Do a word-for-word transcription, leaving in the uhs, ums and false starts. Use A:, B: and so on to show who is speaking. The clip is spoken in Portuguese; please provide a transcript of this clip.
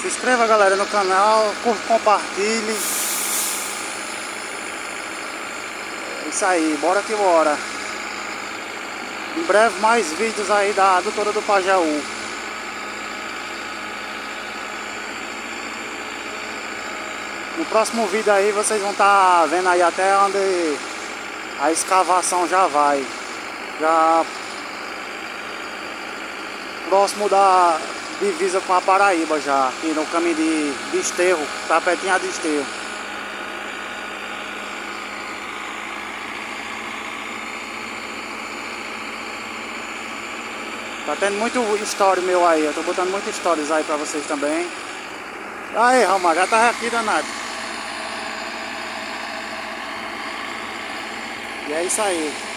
A: Se inscreva, galera, no canal, curta, compartilhe. É isso aí, bora que bora. Em breve mais vídeos aí da Adutora do Pajeú. No próximo vídeo aí vocês vão estar vendo aí até onde a escavação já vai. Já próximo da divisa com a Paraíba já. Aqui no caminho de Desterro, tá pertinho a Desterro. Tá tendo muito story meu aí, eu tô botando muitas stories aí pra vocês também. Aí, Ramar, já tá aqui danado. E é isso aí.